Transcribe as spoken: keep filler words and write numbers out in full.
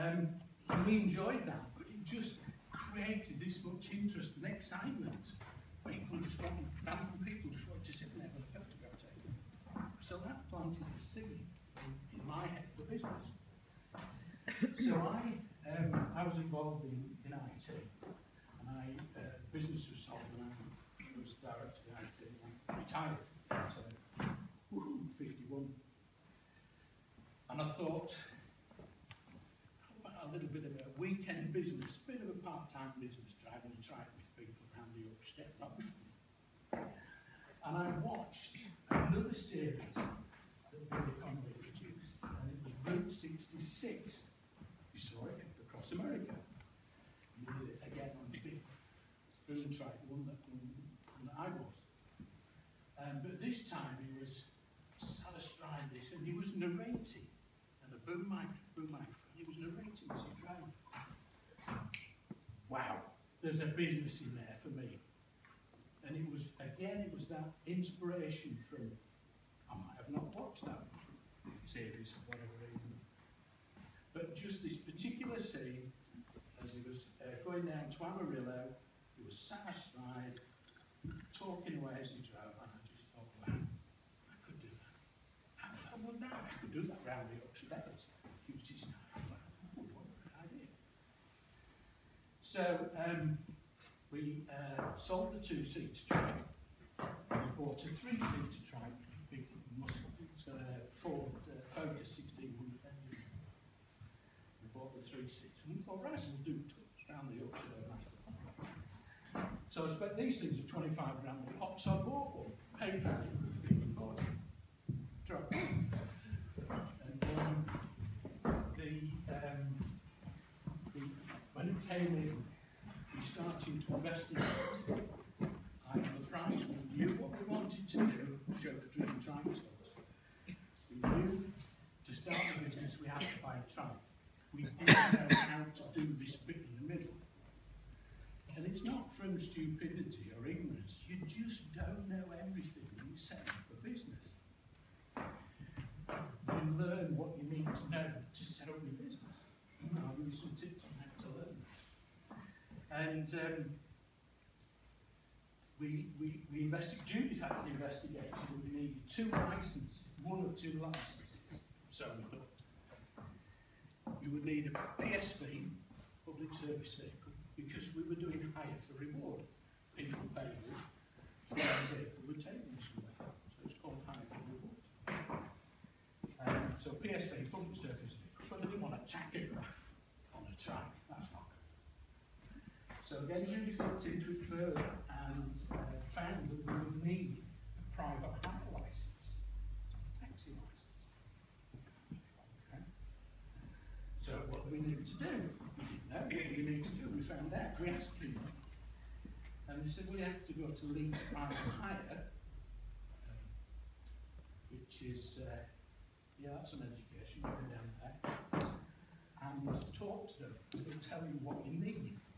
um, and we enjoyed that, but it just created this much interest and excitement. People just wanted, random people just wanted to sit there with a photograph taken. So that planted the seed in, in my head for business. So I, um, I was involved in, in I T, and I, uh, business was sold, and I was director of I T, and I retired at uh, fifty-one. And I thought, a little bit of a weekend business, a bit of a part-time business, driving a trike with people around the Yorkshire, that would be fun. And I watched another series that Billy Connolly produced, and it was Route sixty-six. You saw it across America. He did it again on the big boom trike, the one that, one that I was. Um, but this time he was sat astride this, and he was narrating, and a boom mic, boom microphone. He was narrating as he drove. Wow, there's a business in there for me. And it was, again, it was that inspiration from, I might have not watched that series for whatever reason, but just this particular scene, as he was uh, going down to Amarillo, he was sat astride, talking away as he drove, and I just thought, wow, I could do that. How fun would that? I could do that round the Yorkshire Dales. Use his knife. So um, we uh, sold the two-seater trike, we bought a three-seater trike, big muscle, uh, Ford uh, Focus sixteen hundred engine. We bought the three-seater, and we thought, right, we'll do touch around the Yorkshire. So I spent these things at twenty-five grand a pop, so I bought one, paid for it, being bought truck. And um, the, um, the when it came in, we started to investigate. I had the price, we knew what we wanted to do, chauffeur-driven trike stores. We knew to start the business we had to buy a trike. We didn't know how to do this bit in the middle. And it's not from stupidity or ignorance, you just don't know everything when you set up a business. You learn what you need to know to set up your business. I'll give you some tips on how to learn that. And um, we, we, we investigated, Judith actually investigated that we needed two licenses, one or two licenses. So we thought you would need a P S V, public service vehicle, because we were doing hire for reward. People pay you, the vehicle would take them somewhere. So it's called hire for reward. Um, so P S V, public service vehicle, but I didn't want a tachograph on a track, that's not good. So again, Judith looked into it further and uh, found that we would need a private hire license, taxi license. Okay. So what do we need to do? We didn't know what we need to do. We found out. We asked people, and they said we have to go to Leeds Private Hire, um, which is uh, yeah, that's an education. You go down there and talk to them. They'll tell you what you need.